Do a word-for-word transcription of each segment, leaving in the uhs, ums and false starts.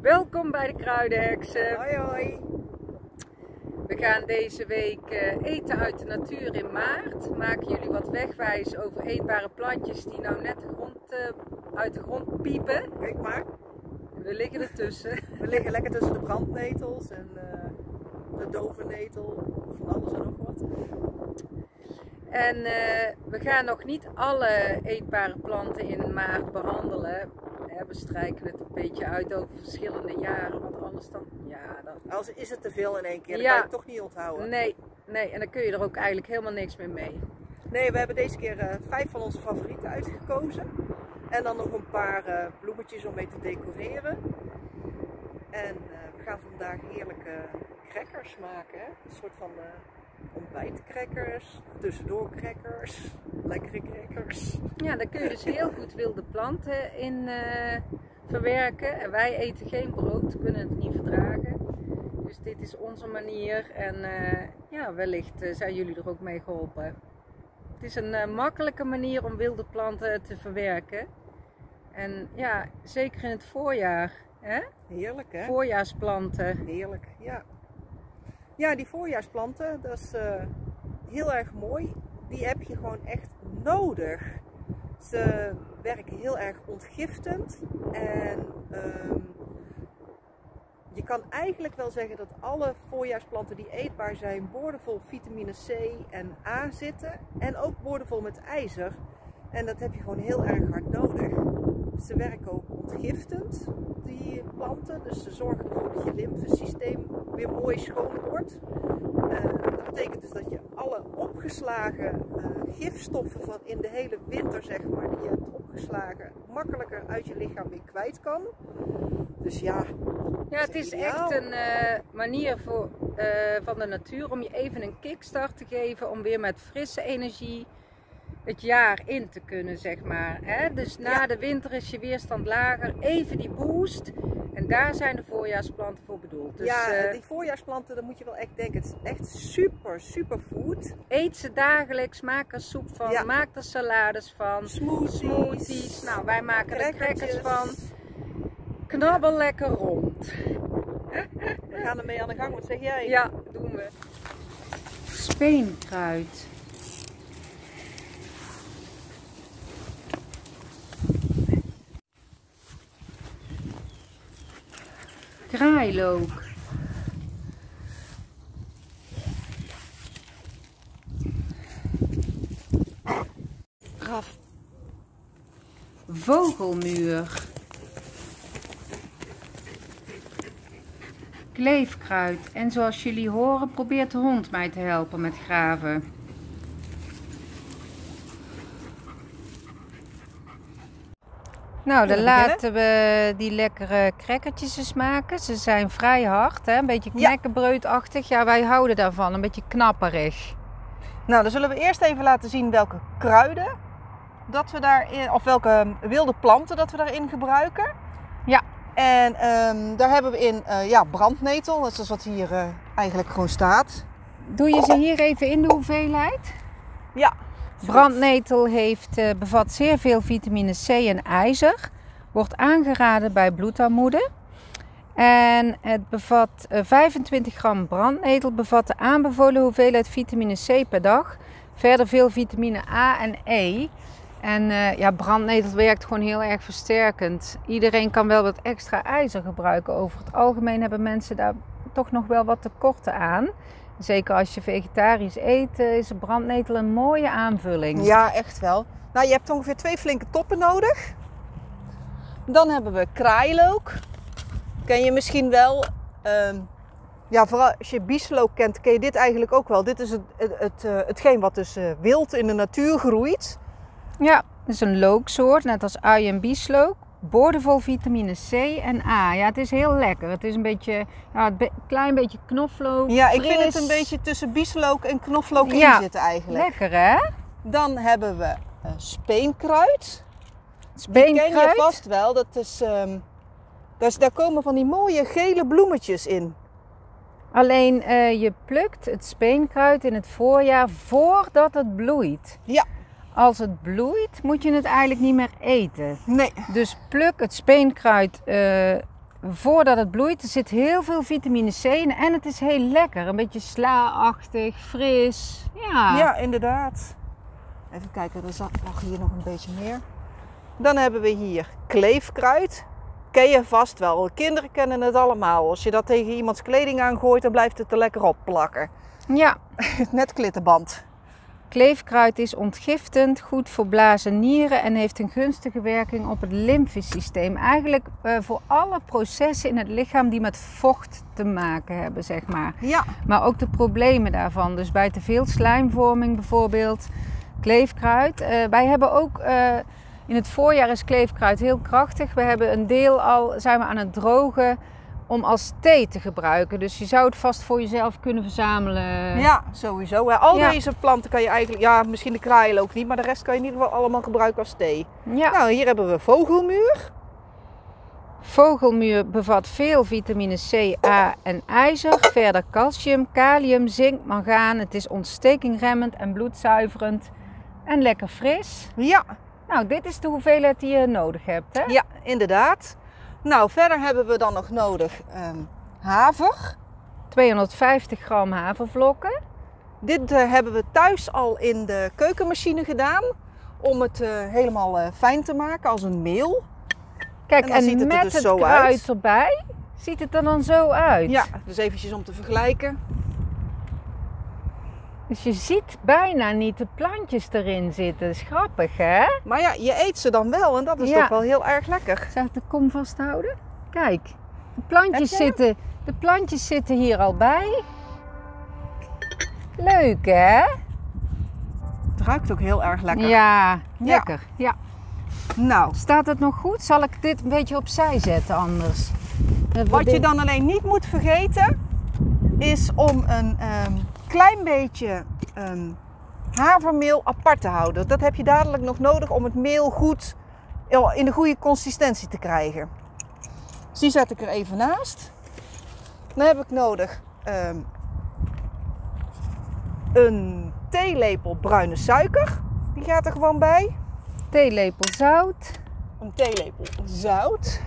Welkom bij de Kruidenheksen. Hoi hoi. We gaan deze week uh, eten uit de natuur in maart. Maken jullie wat wegwijs over eetbare plantjes die nou net de grond, uh, uit de grond piepen. Kijk maar. We liggen ertussen. We liggen lekker tussen de brandnetels en uh, de dovennetel, van alles en nog wat. En uh, we gaan nog niet alle eetbare planten in maart behandelen. We strijken het een beetje uit over verschillende jaren, want anders dan, ja, dan... Als is het te veel in één keer, dan ja. kan je het toch niet onthouden. Nee, nee, en dan kun je er ook eigenlijk helemaal niks meer mee. Nee, we hebben deze keer uh, vijf van onze favorieten uitgekozen. En dan nog een paar uh, bloemetjes om mee te decoreren. En uh, we gaan vandaag heerlijke crackers maken, hè? Een soort van uh, ontbijtcrackers, tussendoor crackers, lekkere crackers. Ja, daar kun je dus heel goed wilde planten in uh, verwerken. En wij eten geen brood, kunnen het niet verdragen. Dus dit is onze manier en uh, ja, wellicht uh, zijn jullie er ook mee geholpen. Het is een uh, makkelijke manier om wilde planten te verwerken. En ja, zeker in het voorjaar. Hè? Heerlijk hè? Voorjaarsplanten. Heerlijk, ja. Ja, die voorjaarsplanten, dat is uh, heel erg mooi. Die heb je gewoon echt nodig. Ze werken heel erg ontgiftend. En um, je kan eigenlijk wel zeggen dat alle voorjaarsplanten die eetbaar zijn, boordevol vitamine C en A zitten. En ook boordevol met ijzer. En dat heb je gewoon heel erg hard nodig. Ze werken ook ontgiftend, die planten. Dus ze zorgen ervoor dat je lymfesysteem weer mooi schoon wordt. Uh, dat betekent dus dat je alle opgeslagen uh, gifstoffen van in de hele winter, zeg maar, die je hebt opgeslagen, makkelijker uit je lichaam weer kwijt kan. Dus ja, ja, het is echt een uh, manier voor, uh, van de natuur om je even een kickstart te geven, om weer met frisse energie het jaar in te kunnen, zeg maar. Hè? Dus na ja. de winter is je weerstand lager, even die boost. En daar zijn de voorjaarsplanten voor bedoeld. Dus, ja, uh, die voorjaarsplanten, daar moet je wel echt denken. Het is echt super, super food. Eet ze dagelijks, maak er soep van, ja. maak er salades van. Smoothies. Smoothies. Nou, wij maken er crackers van. Knabbel lekker rond. We gaan ermee aan de gang, wat zeg jij? Ja, doen we. Speenkruid. Kraailook. Raf. Vogelmuur. Kleefkruid. En zoals jullie horen probeert de hond mij te helpen met graven. Nou, dan laten we die lekkere crackertjes eens maken. Ze zijn vrij hard, hè? Een beetje knekkenbreudachtig. Ja, wij houden daarvan, een beetje knapperig. Nou, dan zullen we eerst even laten zien welke kruiden dat we daarin, of welke wilde planten dat we daarin gebruiken. Ja. En um, daar hebben we in uh, ja, brandnetel, dat is wat hier uh, eigenlijk gewoon staat. Doe je ze hier even in de hoeveelheid? Ja. Brandnetel heeft, uh, bevat zeer veel vitamine C en ijzer. Wordt aangeraden bij bloedarmoede. En het bevat uh, vijfentwintig gram brandnetel, bevat de aanbevolen hoeveelheid vitamine C per dag. Verder veel vitamine A en E. En uh, ja, brandnetel werkt gewoon heel erg versterkend. Iedereen kan wel wat extra ijzer gebruiken. Over het algemeen hebben mensen daar toch nog wel wat tekorten aan. Zeker als je vegetarisch eet, is brandnetel een mooie aanvulling. Ja, echt wel. Nou, je hebt ongeveer twee flinke toppen nodig. Dan hebben we kraailook. Ken je misschien wel. Um, ja, vooral als je bieslook kent, ken je dit eigenlijk ook wel. Dit is het, het, het, uh, hetgeen wat dus uh, wild in de natuur groeit. Ja, het is een looksoort, net als ui en bieslook. Boordevol vitamine C en A. Ja, het is heel lekker. Het is een beetje, ja, een be klein beetje knoflook. Ja, ik fris. vind het een beetje tussen bieslook en knoflook ja, in zitten eigenlijk. Lekker hè? Dan hebben we uh, speenkruid. Speenkruid? Die ken je vast wel. Dat is, um, dat is, daar komen van die mooie gele bloemetjes in. Alleen uh, je plukt het speenkruid in het voorjaar voordat het bloeit. Ja. Als het bloeit, moet je het eigenlijk niet meer eten. Nee. Dus pluk het speenkruid uh, voordat het bloeit. Er zit heel veel vitamine C in en het is heel lekker. Een beetje sla-achtig, fris. Ja. Ja, inderdaad. Even kijken, er mag hier nog een beetje meer. Dan hebben we hier kleefkruid. Ken je vast wel. Kinderen kennen het allemaal. Als je dat tegen iemands kleding aangooit, dan blijft het er lekker op plakken. Ja. Net klittenband. Kleefkruid is ontgiftend, goed voor blazen nieren en heeft een gunstige werking op het lymfesysteem. Eigenlijk uh, voor alle processen in het lichaam die met vocht te maken hebben, zeg maar. Ja. Maar ook de problemen daarvan. Dus bij te veel slijmvorming bijvoorbeeld, kleefkruid. Uh, wij hebben ook, uh, in het voorjaar is kleefkruid heel krachtig. We hebben een deel al, zijn we aan het drogen om als thee te gebruiken. Dus je zou het vast voor jezelf kunnen verzamelen. Ja, sowieso. Al Ja. deze planten kan je eigenlijk, ja, misschien de kraaien ook niet, maar de rest kan je in ieder geval allemaal gebruiken als thee. Ja. Nou, hier hebben we vogelmuur. Vogelmuur bevat veel vitamine C, A en ijzer. Verder calcium, kalium, zink, mangaan. Het is ontstekingremmend en bloedzuiverend. En lekker fris. Ja. Nou, dit is de hoeveelheid die je nodig hebt, hè? Ja, inderdaad. Nou, verder hebben we dan nog nodig um, haver. tweehonderdvijftig gram havervlokken. Dit uh, hebben we thuis al in de keukenmachine gedaan. Om het uh, helemaal uh, fijn te maken als een meel. Kijk, en, en, dan ziet het met er dus het zo kruid uit. erbij ziet het er dan zo uit. Ja, dus eventjes om te vergelijken. Dus je ziet bijna niet de plantjes erin zitten. Dat is grappig, hè? Maar ja, je eet ze dan wel en dat is Ja. toch wel heel erg lekker. Zal ik de kom vasthouden? Kijk, de plantjes, Heb je hem? zitten, de plantjes zitten hier al bij. Leuk, hè? Het ruikt ook heel erg lekker. Ja, lekker. Ja. Nou, Staat het nog goed? Zal ik dit een beetje opzij zetten anders? Dat we wat je dit- dan alleen niet moet vergeten is om een ehm, klein beetje ehm, havermeel apart te houden. Dat heb je dadelijk nog nodig om het meel goed in de goede consistentie te krijgen. Dus die zet ik er even naast. Dan heb ik nodig ehm, een theelepel bruine suiker. Die gaat er gewoon bij. Theelepel zout. Een theelepel zout.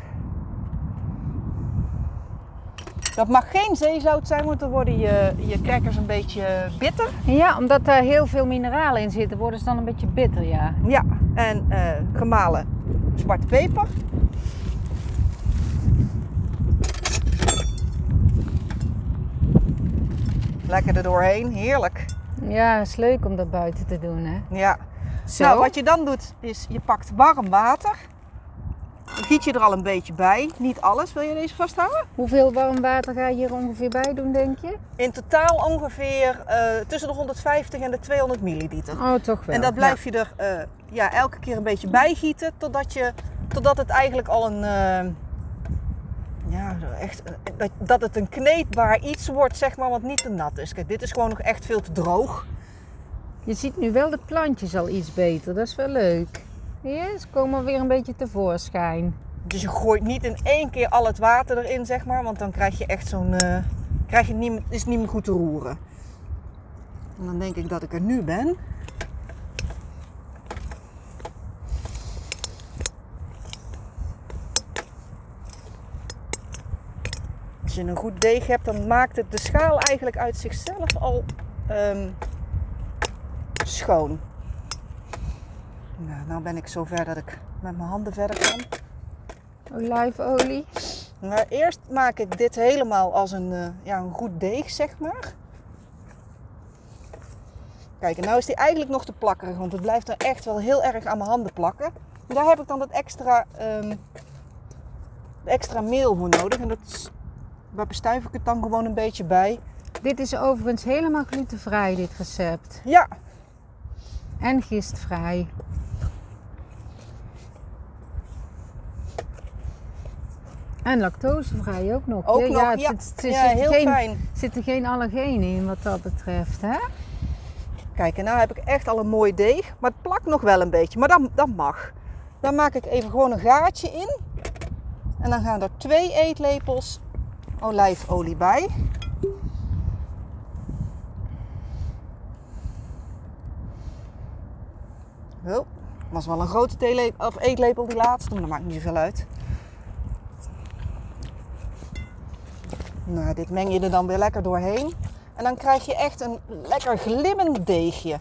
Dat mag geen zeezout zijn, want dan worden je, je crackers een beetje bitter. Ja, omdat daar heel veel mineralen in zitten, worden ze dan een beetje bitter, ja. Ja, en uh, gemalen zwarte peper. Lekker er doorheen, heerlijk. Ja, is leuk om dat buiten te doen, hè. Ja. Zo. Nou, wat je dan doet is, je pakt warm water. Dan giet je er al een beetje bij. Niet alles. Wil je deze vasthouden? Hoeveel warm water ga je hier ongeveer bij doen, denk je? In totaal ongeveer uh, tussen de honderdvijftig en de tweehonderd milliliter. Oh, toch wel. En dat blijf je er uh, ja, elke keer een beetje bij gieten. Totdat, je, totdat het eigenlijk al een... Uh, ja, echt, uh, dat, dat het een kneedbaar iets wordt, zeg maar, wat niet te nat is. Kijk, dit is gewoon nog echt veel te droog. Je ziet nu wel de plantjes al iets beter, dat is wel leuk. Ja, ze komen weer een beetje tevoorschijn. Dus je gooit niet in één keer al het water erin, zeg maar, want dan krijg je echt zo'n, uh, krijg je niet, is het niet meer goed te roeren. En dan denk ik dat ik er nu ben. Als je een goed deeg hebt, dan maakt het de schaal eigenlijk uit zichzelf al um, schoon. Nou, nou ben ik zover dat ik met mijn handen verder kan. Olijfolie. Maar eerst maak ik dit helemaal als een, uh, ja, een goed deeg, zeg maar. Kijk, en nou is die eigenlijk nog te plakkerig, want het blijft er echt wel heel erg aan mijn handen plakken. En daar heb ik dan dat extra, um, extra meel voor nodig. En dat is, waar bestuif ik het dan gewoon een beetje bij. Dit is overigens helemaal glutenvrij, dit recept. Ja. En gistvrij. En lactosevrij ook nog. Ook ja, nog, ja, het ja. zit, er Ja, zit heel geen, fijn. zitten geen allergenen in wat dat betreft, hè? Kijk, en nou heb ik echt al een mooi deeg. Maar het plakt nog wel een beetje, maar dat, dat mag. Dan maak ik even gewoon een gaatje in. En dan gaan er twee eetlepels olijfolie bij. Oh, was wel een grote theelepel, of eetlepel die laatste, maar dat maakt niet zoveel uit. Nou, dit meng je er dan weer lekker doorheen. En dan krijg je echt een lekker glimmend deegje.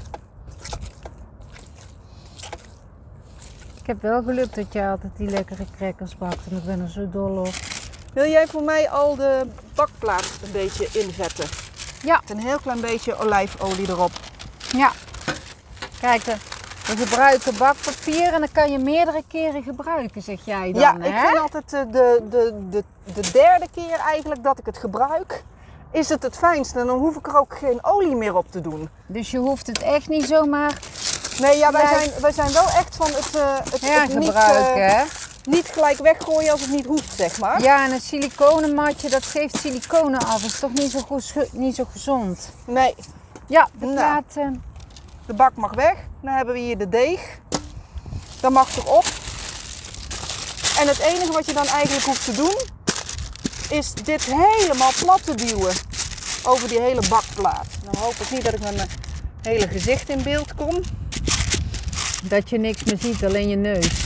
Ik heb wel geluk dat jij altijd die lekkere crackers bakt en ik ben er zo dol op. Wil jij voor mij al de bakplaat een beetje invetten? Ja. Met een heel klein beetje olijfolie erop. Ja. Kijk, de, we gebruiken bakpapier en dan kan je meerdere keren gebruiken, zeg jij dan, Ja, hè? ik vind altijd de, de, de, de, de derde keer eigenlijk dat ik het gebruik, is het het fijnst. En dan hoef ik er ook geen olie meer op te doen. Dus je hoeft het echt niet zomaar Nee, ja, wij, Ja. zijn, wij zijn wel echt van het, uh, het, ja, het niet, gebruiken, uh, hè? niet gelijk weggooien als het niet hoeft, zeg maar. Ja, en een siliconenmatje, dat geeft siliconen af. Dat is toch niet zo, goed, niet zo gezond? Nee, Ja, de Nou. plaat... eh, de bak mag weg. Dan hebben we hier de deeg. Dat mag erop. En het enige wat je dan eigenlijk hoeft te doen, is dit helemaal plat te duwen over die hele bakplaat. Dan hoop ik niet dat ik met mijn hele gezicht in beeld kom. dat je niks meer ziet, alleen je neus.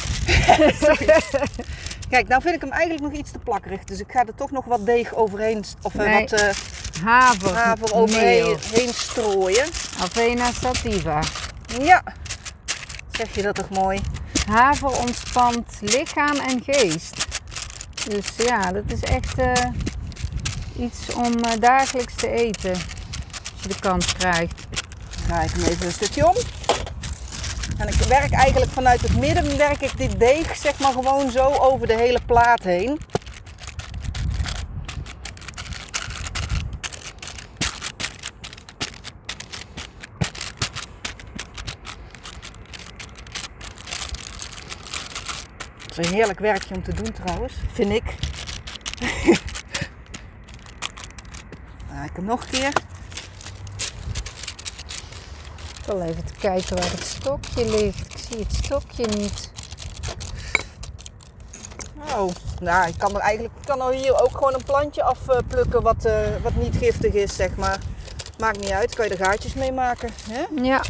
Kijk, nou vind ik hem eigenlijk nog iets te plakkerig. Dus ik ga er toch nog wat deeg overheen, of uh, Nee. wat uh, Haver, haver meel. overheen heen strooien. Avena sativa. Ja, zeg je dat toch mooi? Haver ontspant lichaam en geest. Dus ja, dat is echt uh, iets om uh, dagelijks te eten. Als je de kans krijgt. Dan draai ik hem even een stukje om. En ik werk eigenlijk vanuit het midden, werk ik dit deeg zeg maar gewoon zo over de hele plaat heen. Het is een heerlijk werkje om te doen trouwens, vind ik. Draai ik hem nog een keer. Ik wil even te kijken waar het stokje ligt. Ik zie het stokje niet. Oh, nou, ik kan er eigenlijk ik kan er hier ook gewoon een plantje afplukken wat, uh, wat niet giftig is, zeg maar. Maakt niet uit, kan je er gaatjes mee maken. Hè? Ja.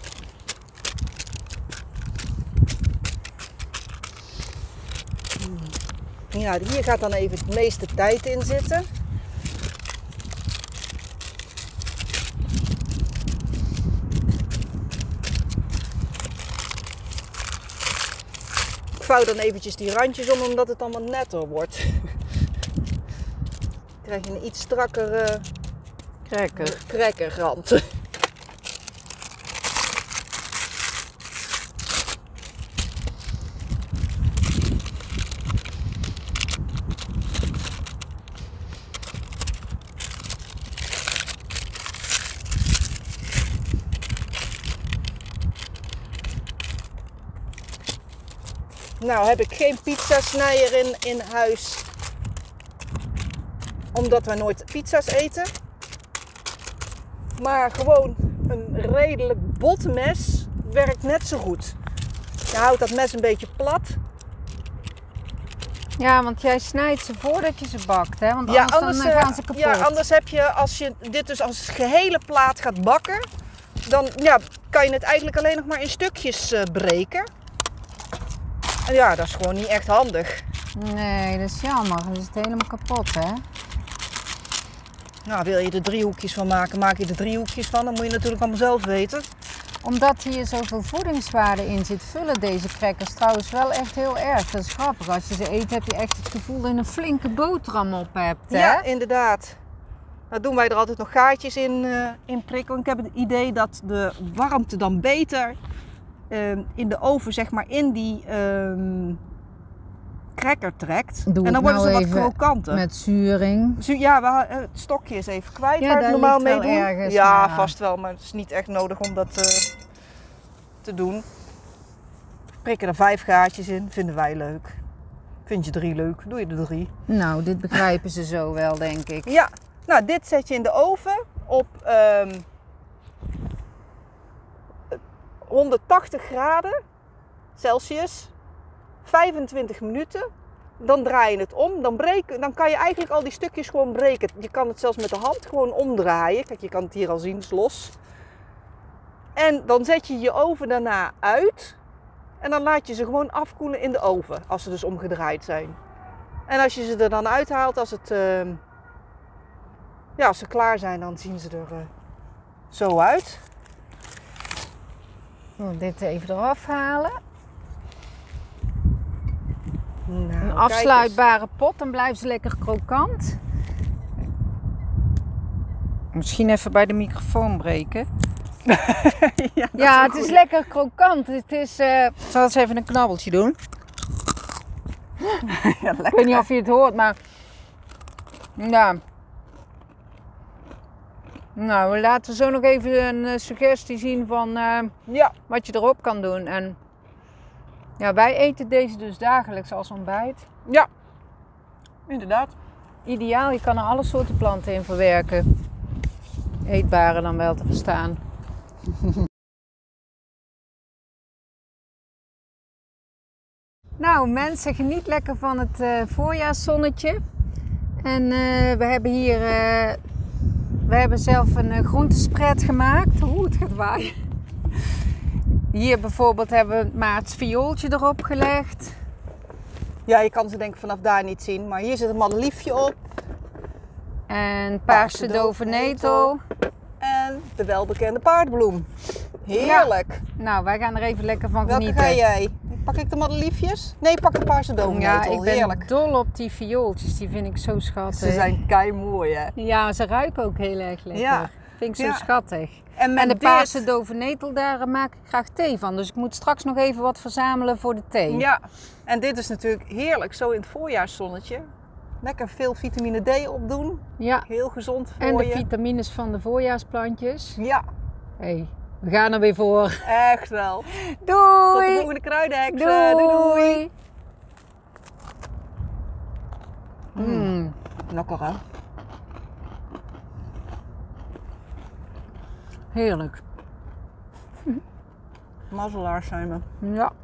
Ja, hier gaat dan even het meeste tijd in zitten. Ik vouw dan eventjes die randjes om, omdat het allemaal netter wordt. Dan krijg je een iets strakkere Cracker. crackerrand. Nou heb ik geen pizzasnijer in, in huis, omdat wij nooit pizza's eten. Maar gewoon een redelijk bot mes werkt net zo goed. Je houdt dat mes een beetje plat. Ja, want jij snijdt ze voordat je ze bakt, hè? Want Ja, anders, anders, dan, uh, eh, gaan ze kapot. ja, anders heb je, als je dit dus als gehele plaat gaat bakken, dan ja, kan je het eigenlijk alleen nog maar in stukjes uh, breken. En ja, dat is gewoon niet echt handig. Nee, dat is jammer. Dan is het helemaal kapot, hè? Nou, wil je er driehoekjes van maken, maak je er driehoekjes van. Dan moet je natuurlijk allemaal zelf weten. Omdat hier zoveel voedingswaarde in zit, vullen deze crackers trouwens wel echt heel erg. Dat is grappig. Als je ze eet, heb je echt het gevoel dat je een flinke boterham op hebt, hè? Ja, inderdaad. Dan doen wij er altijd nog gaatjes in, uh, in prikken. Ik heb het idee dat de warmte dan beter uh, in de oven, zeg maar, in die uh, cracker trekt. Doe en dan het worden nou ze wat even krokanter. Met zuring. Zu- ja, we, uh, het stokje is even kwijt Ja, waar we daar het normaal ligt mee wel doen. ergens, ja, maar- vast wel, maar het is niet echt nodig om dat uh, te doen. Prikken er vijf gaatjes in, vinden wij leuk. Vind je drie leuk, doe je er drie. Nou, dit begrijpen ze zo wel, denk ik. Ja, nou dit zet je in de oven op um, honderdtachtig graden Celsius, vijfentwintig minuten. Dan draai je het om, dan, breken, dan kan je eigenlijk al die stukjes gewoon breken. Je kan het zelfs met de hand gewoon omdraaien. Kijk, je kan het hier al zien, het is los. En dan zet je je oven daarna uit. En dan laat je ze gewoon afkoelen in de oven, als ze dus omgedraaid zijn. En als je ze er dan uithaalt, als het uh, Ja, als ze klaar zijn, dan zien ze er uh, zo uit. Ik wil dit even eraf halen. Nou, Een afsluitbare pot, dan blijven ze lekker krokant. Misschien even bij de microfoon breken. ja, ja het is lekker krokant. Het is, uh, ik zal eens even een knabbeltje doen. ja, ik weet niet of je het hoort, maar... Ja. Nou, we laten zo nog even een uh, suggestie zien van uh, ja. wat je erop kan doen. En ja, wij eten deze dus dagelijks als ontbijt. Ja, inderdaad. Ideaal, je kan er alle soorten planten in verwerken. Eetbare dan wel te verstaan. Nou mensen, geniet lekker van het uh, voorjaarszonnetje. En uh, we hebben hier, uh, we hebben zelf een uh, groentespread gemaakt. Oeh, het gaat waaien. Hier bijvoorbeeld hebben we het Maarts viooltje erop gelegd. Ja, je kan ze denk ik vanaf daar niet zien, maar hier zit een madeliefje op. En paarse dove netel. En de welbekende paardbloem. Heerlijk. Ja. Nou, wij gaan er even lekker van Welke genieten. Welke ga jij? Pak ik de madeliefjes? Nee, pak de paarse dove netel. Ja, ik ben heerlijk. dol op die viooltjes. Die vind ik zo schattig. Ze zijn kei mooi, hè? Ja, ze ruiken ook heel erg lekker. Ja. Vind ik zo ja. schattig. En, en de dit... paarse dove netel, daar maak ik graag thee van. Dus ik moet straks nog even wat verzamelen voor de thee. Ja, en dit is natuurlijk heerlijk, zo in het voorjaarszonnetje. Lekker veel vitamine D opdoen. Ja. Heel gezond voor en de je. vitamines van de voorjaarsplantjes. Ja. Hey, we gaan er weer voor. Echt wel. Doei! Tot de volgende kruidenheks. Doei! Doei, doei. Mm. Lekker, hè? Heerlijk. Mazzelaars zijn we. Ja.